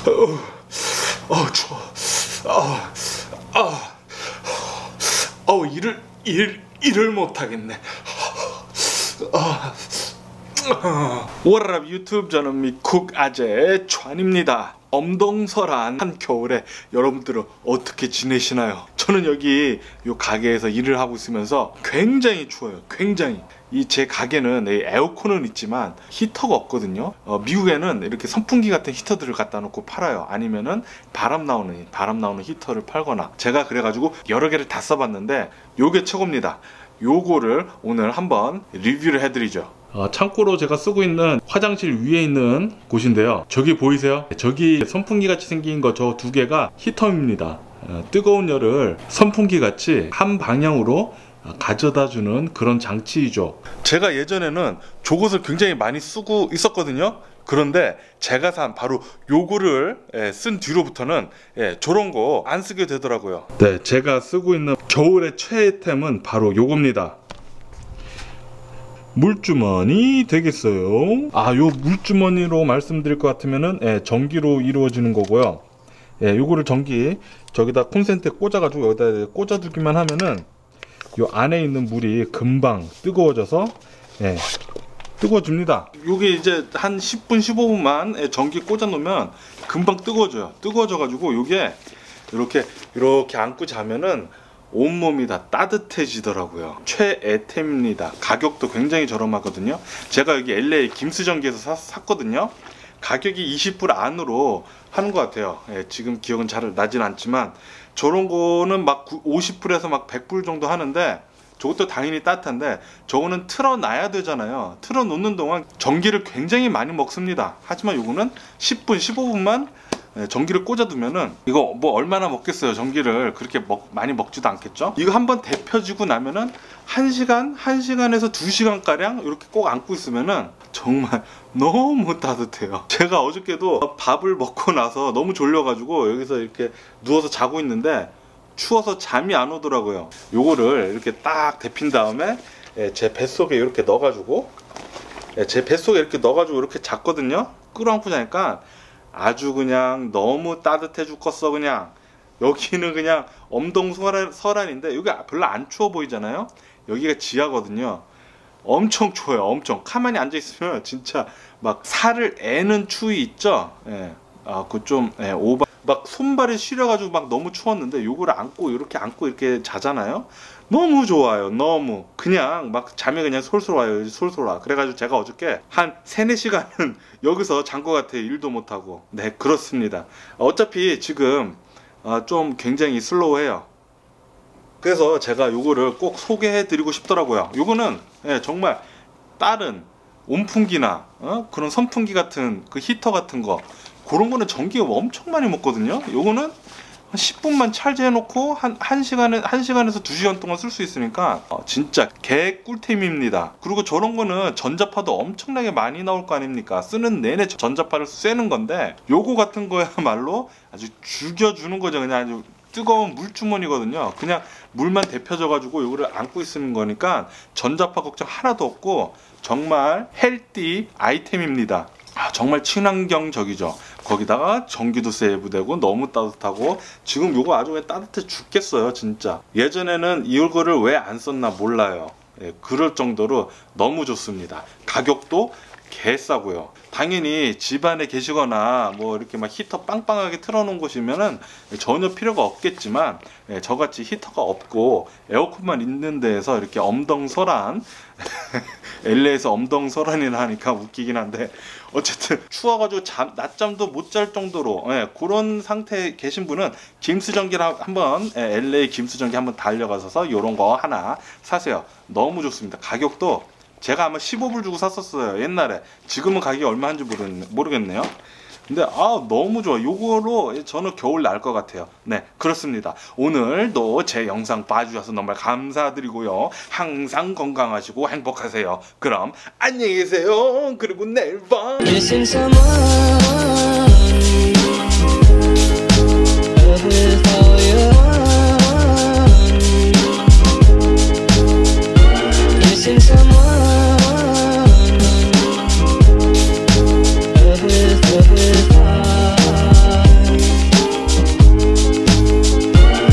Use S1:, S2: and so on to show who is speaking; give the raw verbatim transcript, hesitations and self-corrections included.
S1: 어, 어 추워. 어, 어, 어 일을 일 일을 못 하겠네. 어. 워라랍 유튜브, 저는 미쿡 아재 촨입니다. 엄동설한 한겨울에 여러분들은 어떻게 지내시나요? 저는 여기 요 가게에서 일을 하고 있으면서 굉장히 추워요. 굉장히. 이 제 가게는 에어컨은 있지만 히터가 없거든요. 어, 미국에는 이렇게 선풍기 같은 히터들을 갖다 놓고 팔아요. 아니면은 바람 나오는 바람 나오는 히터를 팔거나. 제가 그래가지고 여러 개를 다 써봤는데 요게 최고입니다. 요거를 오늘 한번 리뷰를 해드리죠. 어, 창고로 제가 쓰고 있는 화장실 위에 있는 곳인데요. 저기 보이세요? 저기 선풍기 같이 생긴 거 저 두 개가 히터입니다. 어, 뜨거운 열을 선풍기 같이 한 방향으로 가져다 주는 그런 장치이죠. 제가 예전에는 저것을 굉장히 많이 쓰고 있었거든요. 그런데 제가 산 바로 요거를 예, 쓴 뒤로부터는 예, 저런 거 안 쓰게 되더라고요. 네, 제가 쓰고 있는 겨울의 최애템은 바로 요겁니다. 물주머니 되겠어요. 아, 요 물주머니로 말씀드릴 것 같으면은 예, 전기로 이루어지는 거고요. 예, 요거를 전기 저기다 콘센트에 꽂아가지고 여기다 꽂아두기만 하면은 요 안에 있는 물이 금방 뜨거워져서 예, 뜨거워집니다. 요게 이제 한 십 분 십오 분만 전기 꽂아 놓으면 금방 뜨거워져요. 뜨거워져 가지고 요게 이렇게 이렇게 안고 자면은 온몸이 다 따뜻해지더라고요. 최애템입니다. 가격도 굉장히 저렴하거든요. 제가 여기 엘에이 김수전기에서 사, 샀거든요. 가격이 이십 불 안으로 하는 것 같아요. 예, 지금 기억은 잘 나진 않지만 저런 거는 막 오십 불에서 막 백 불 정도 하는데 저것도 당연히 따뜻한데 저거는 틀어놔야 되잖아요. 틀어놓는 동안 전기를 굉장히 많이 먹습니다. 하지만 요거는 십 분 십오 분만 전기를 꽂아두면은 이거 뭐 얼마나 먹겠어요. 전기를 그렇게 먹, 많이 먹지도 않겠죠. 이거 한번 데펴지고 나면은 한 시간 한 시간에서 두 시간 가량 이렇게 꼭 안고 있으면은 정말 너무 따뜻해요. 제가 어저께도 밥을 먹고 나서 너무 졸려가지고 여기서 이렇게 누워서 자고 있는데 추워서 잠이 안 오더라고요. 요거를 이렇게 딱 데핀 다음에 제 뱃속에 이렇게 넣어가지고 제 뱃속에 이렇게 넣어가지고 이렇게 잤거든요. 끌어안고 자니까 아주 그냥 너무 따뜻해 죽겠어. 그냥 여기는 그냥 엄동설한인데 여기 별로 안 추워 보이잖아요. 여기가 지하거든요. 엄청 추워요. 엄청. 가만히 앉아 있으면 진짜 막 살을 애는 추위 있죠. 예. 아, 그 좀 예, 오바. 막 손발이 시려가지고 막 너무 추웠는데 요거를 안고 이렇게 안고 이렇게 자잖아요. 너무 좋아요. 너무 그냥 막 잠이 그냥 솔솔 와요. 솔솔 와. 그래가지고 제가 어저께 한 세네 시간은 여기서 잔 것 같아요. 일도 못하고. 네, 그렇습니다. 어차피 지금 어, 좀 굉장히 슬로우해요. 그래서 제가 요거를 꼭 소개해 드리고 싶더라고요. 요거는 예, 정말 다른 온풍기나 어? 그런 선풍기 같은 그 히터 같은 거 그런 거는 전기가 엄청 많이 먹거든요. 요거는 한 십 분만 찰지해 놓고 한, 한 시간에 한 시간에서 두 시간 동안 쓸 수 있으니까 어, 진짜 개 꿀템입니다. 그리고 저런 거는 전자파도 엄청나게 많이 나올 거 아닙니까? 쓰는 내내 전자파를 쐬는 건데 요거 같은 거야말로 아주 죽여주는 거죠. 그냥 아주 뜨거운 물주머니거든요. 그냥 물만 데펴져 가지고 요거를 안고 있는 거니까 전자파 걱정 하나도 없고 정말 헬띠 아이템입니다. 아, 정말 친환경적이죠. 거기다가 전기도 세이브되고 너무 따뜻하고 지금 요거 아주 그냥 따뜻해 죽겠어요. 진짜 예전에는 이거를 왜 안 썼나 몰라요. 예, 그럴 정도로 너무 좋습니다. 가격도 개싸고요. 당연히 집안에 계시거나 뭐 이렇게 막 히터 빵빵하게 틀어놓은 곳이면은 전혀 필요가 없겠지만 예, 저같이 히터가 없고 에어컨만 있는 데에서 이렇게 엄동설한 엘에이에서 엄동설한이라 하니까 웃기긴 한데 어쨌든 추워가지고 잠, 낮잠도 못 잘 정도로 예, 그런 상태에 계신 분은 김수전기를 한번 예, 엘에이 김수전기 한번 달려가서 요런 거 하나 사세요. 너무 좋습니다. 가격도 제가 아마 십오 불 주고 샀었어요. 옛날에. 지금은 가격이 얼마 한지 모르겠네요. 근데 아 너무 좋아. 요거로 저는 겨울 날 것 같아요. 네, 그렇습니다. 오늘도 제 영상 봐주셔서 정말 감사드리고요. 항상 건강하시고 행복하세요. 그럼 안녕히 계세요. 그리고 내일 봐. Missing someone.